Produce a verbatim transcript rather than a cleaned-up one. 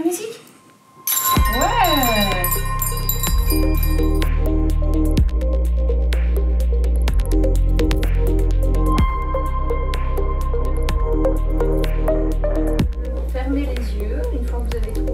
la musique? Ouais. Fermez les yeux une fois que vous avez trouvé.